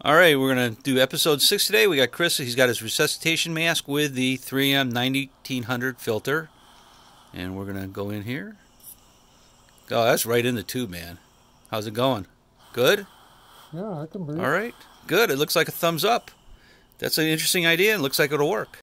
All right, we're going to do episode 6 today. We got Chris. He's got his resuscitation mask with the 3M 1900 filter. And we're going to go in here. Oh, that's right in the tube, man. How's it going? Good? Yeah, I can breathe. All right, good. It looks like a thumbs up. That's an interesting idea and looks like it'll work.